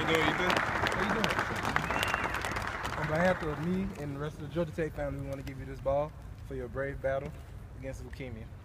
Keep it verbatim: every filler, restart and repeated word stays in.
doing, Ethan? How you doing? On behalf of me and the rest of the Georgia Tech family, we want to give you this ball for your brave battle against leukemia.